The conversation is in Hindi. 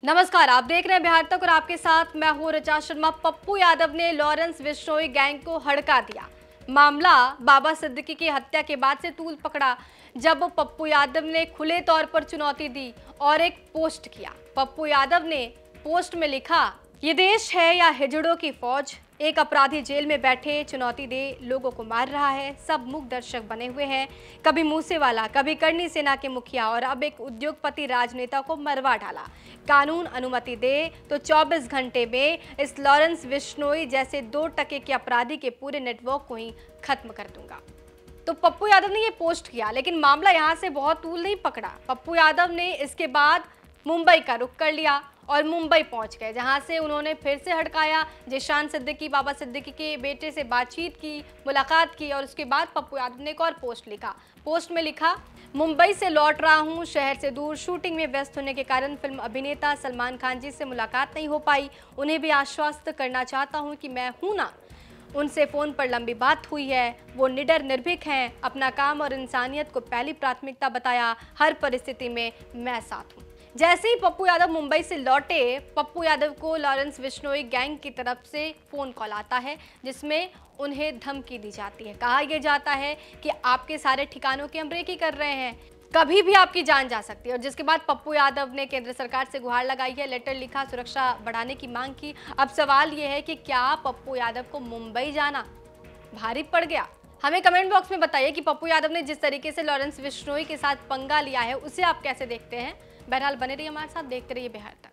नमस्कार, आप देख रहे हैं बिहार तक और आपके साथ मैं हूं ऋचा शर्मा। पप्पू यादव ने लॉरेंस बिश्नोई गैंग को हड़का दिया। मामला बाबा सिद्दीकी की हत्या के बाद से तूल पकड़ा, जब पप्पू यादव ने खुले तौर पर चुनौती दी और एक पोस्ट किया। पप्पू यादव ने पोस्ट में लिखा, ये देश है या हिजड़ों की फौज, एक अपराधी जेल में बैठे चुनौती दे लोगों को मार रहा है, सब मूक दर्शक बने हुए हैं, कभी मूसेवाला, कभी करनी सेना के मुखिया और अब एक उद्योगपति राजनेता को मरवा डाला। कानून अनुमति दे तो 24 घंटे में इस लॉरेंस बिश्नोई जैसे 2% के अपराधी के पूरे नेटवर्क को ही खत्म कर दूंगा। तो पप्पू यादव ने ये पोस्ट किया, लेकिन मामला यहाँ से बहुत तूल नहीं पकड़ा। पप्पू यादव ने इसके बाद मुंबई का रुख कर लिया और मुंबई पहुंच गए, जहां से उन्होंने फिर से हड़काया। जिशान सिद्दीकी, बाबा सिद्दीकी के बेटे से बातचीत की, मुलाकात की और उसके बाद पप्पू यादव ने एक और पोस्ट लिखा। पोस्ट में लिखा, मुंबई से लौट रहा हूं, शहर से दूर, शूटिंग में व्यस्त होने के कारण फिल्म अभिनेता सलमान खान जी से मुलाकात नहीं हो पाई। उन्हें भी आश्वस्त करना चाहता हूँ कि मैं हूँ ना, उनसे फ़ोन पर लंबी बात हुई है, वो निडर निर्भीक हैं, अपना काम और इंसानियत को पहली प्राथमिकता बताया, हर परिस्थिति में मैं साथ हूँ। जैसे ही पप्पू यादव मुंबई से लौटे, पप्पू यादव को लॉरेंस बिश्नोई गैंग की तरफ से फ़ोन कॉल आता है, जिसमें उन्हें धमकी दी जाती है। कहा यह जाता है कि आपके सारे ठिकानों की हम रेकी कर रहे हैं, कभी भी आपकी जान जा सकती है। और जिसके बाद पप्पू यादव ने केंद्र सरकार से गुहार लगाई है, लेटर लिखा, सुरक्षा बढ़ाने की मांग की। अब सवाल ये है कि क्या पप्पू यादव को मुंबई जाना भारी पड़ गया? हमें कमेंट बॉक्स में बताइए कि पप्पू यादव ने जिस तरीके से लॉरेंस बिश्नोई के साथ पंगा लिया है, उसे आप कैसे देखते हैं। बहरहाल बने रहिए हमारे साथ, देखते रहिए बिहार तक।